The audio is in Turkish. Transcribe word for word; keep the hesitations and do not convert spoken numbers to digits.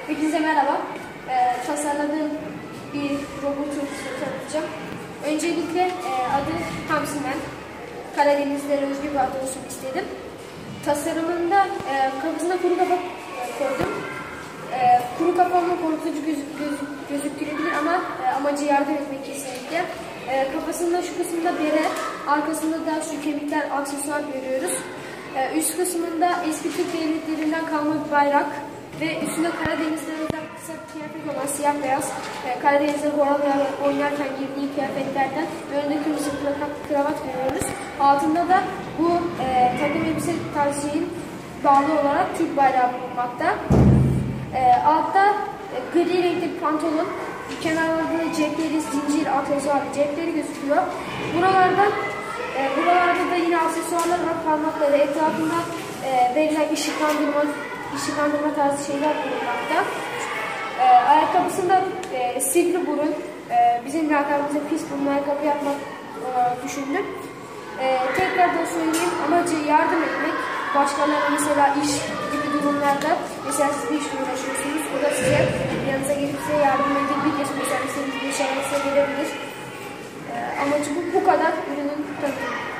Hepinize merhaba. Ee, tasarladığım bir robotu size tanıtacağım. Öncelikle e, adı Hamsimen. Karadenizlere özgü bir adı olsun istedim. Tasarımında e, kafasına kuru kafa koydum. E, kuru kafa ama korkutucu göz, göz, gözüktürebilir ama e, amacı yardım etmek kesinlikle. E, kafasında şu kısımda bere, arkasında da şu kemikler, aksesuar görüyoruz. E, üst kısmında eski Türk devletlerinden kalma bir bayrak ve üstünde Karadeniz'de özel kısa kıyafet olan siyah beyaz e, Karadeniz'de horon oynarken giydiği kıyafetlerden önünde kırmızı kravat görüyoruz. Altında da bu e, takım elbise tarzı şeyin bağlı olarak Türk bayrağı bulunmakta. E, altta e, gri renkli bir pantolon, kenarlarda cepleri, zincir, aksesuar cepleri gözüküyor. Buralarda e, buralarda da yine aksesuarlar var, parmakları etrafında e, verilen ışıklandırma ışıklandırma tarzı şeyler bulunmakta. E, ayakkabısında e, sivri burun, e, bizim lakabımıza pis burun ayakkabı yapmak e, düşündüm. E, tekrar da söyleyeyim, amacı yardım etmek. Başkalarına mesela iş gibi durumlarda, mesela siz bir işle uğraşıyorsunuz, o da size yanınıza gelip size yardım edebilir. Mesela istediğiniz bir şey gelebilir. E, amacı bu, bu kadar. Ürünün tanıtımı.